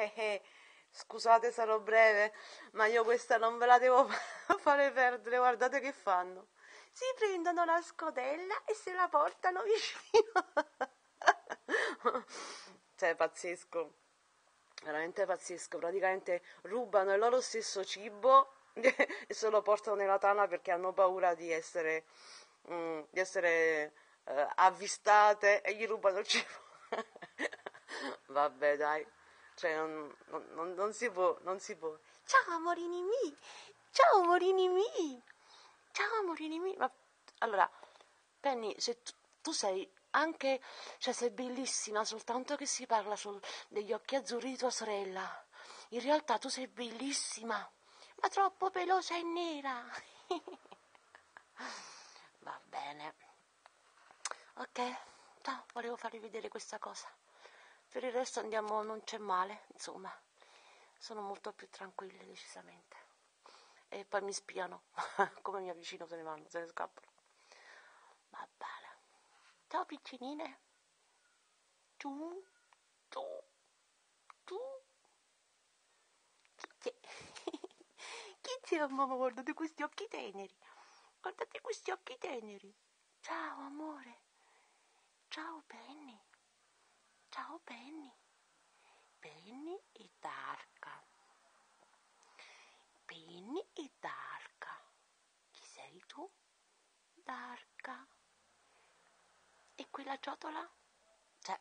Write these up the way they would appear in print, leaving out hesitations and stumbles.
Scusate, sarò breve, ma io questa non ve la devo fare perdere. Guardate che fanno. Si prendono la scodella e se la portano vicino. Cioè, pazzesco. Veramente pazzesco. Praticamente rubano il loro stesso cibo e se lo portano nella tana perché hanno paura di essere, avvistate e gli rubano il cibo. Vabbè, dai. Cioè, non si può, non si può. Ciao, amorini miei. Ciao, amorini miei. Ciao, amorini miei. Ma, allora, Penny, se tu sei anche, cioè sei bellissima, soltanto che si parla degli occhi azzurri di tua sorella. In realtà tu sei bellissima, ma troppo pelosa e nera. Va bene. Ok, ciao, volevo farvi vedere questa cosa. Per il resto andiamo, non c'è male, insomma. Sono molto più tranquille, decisamente. E poi mi spiano. Come mi avvicino se ne vanno, se ne scappano. Va bene. Ciao piccinine. Tu, tu, tu. Chi c'è? Chi c'è, mamma? Guardate questi occhi teneri. Guardate questi occhi teneri. Ciao, amore. Ciao, Penny. Ciao, Penny. Penny e Darka. Penny e Darka. Chi sei tu? Darka. E quella ciotola? Cioè,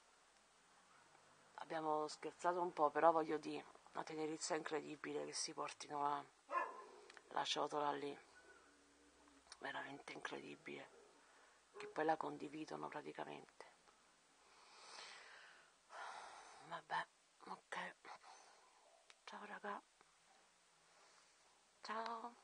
abbiamo scherzato un po', però voglio dire, una tenerezza incredibile che si portino la ciotola lì. Veramente incredibile. Che poi la condividono praticamente. Vabbè, ok. Ciao raga. Ciao.